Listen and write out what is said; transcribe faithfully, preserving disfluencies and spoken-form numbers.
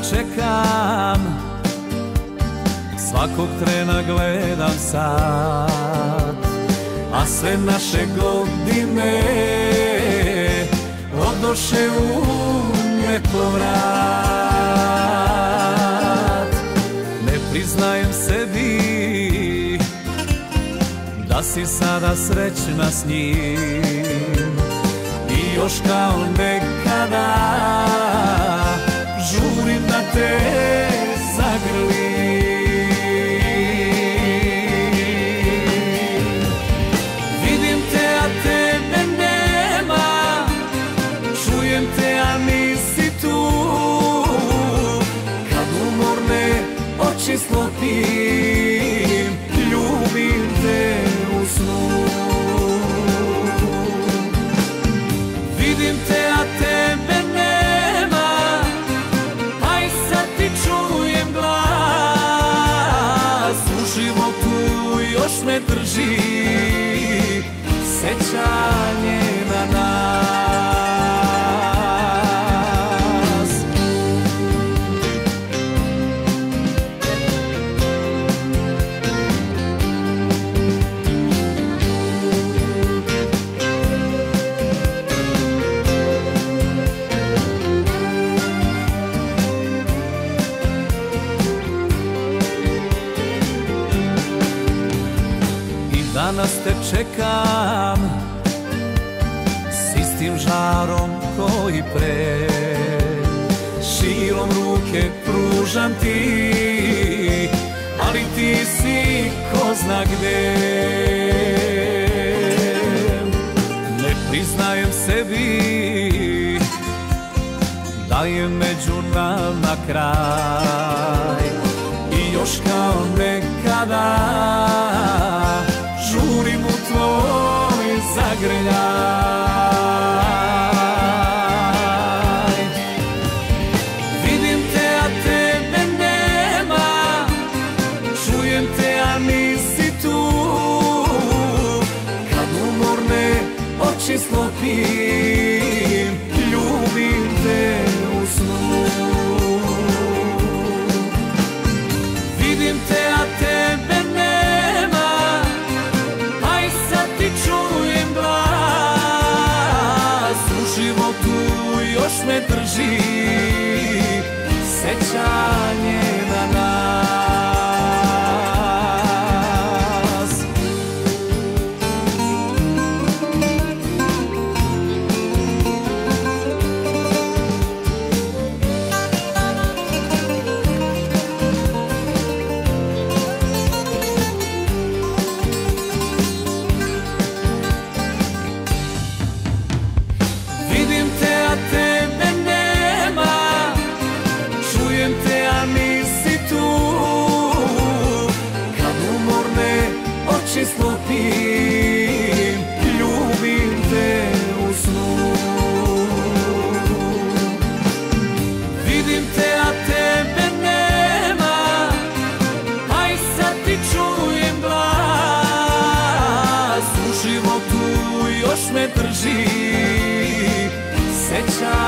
čekam, svakog trena gledam sad, a sve naše godine odoše u nepovrat. Ne priznajem sebi da si sada srećna s njim i još kao nekada žurim da te zagrlim. Vidim te, a tebe nema, čujem te, a nisi tu. Kad umorne oči sklopim, ljubim te u snu. Vidim te, a tebe nema, aj sad ti čujem glas. U životu još me drži sećanje na nas. Danas te čekam s istim žarom koji pre, širom ruke pružam ti, ali ti si ko zna gde. Ne priznajem sebi da je među nama kraj i još kao nekada žurim u tvoj zagrljaj. Vidim te, a tebe nema, čujem te, a nisi tu. Kad umorne oči sklopim, ljubim te u snu. Vidim te, a tebe nema, aj sad ti čujem glas. U životu još me drži sećanje na nas. Vidim te, a tebe nema, čujem te, a nisi tu. Kad umorne oči sklopim, ljubim te u snu. Vidim te, a tebe nema, aj sad ti čujem glas. U životu još me drži sećanje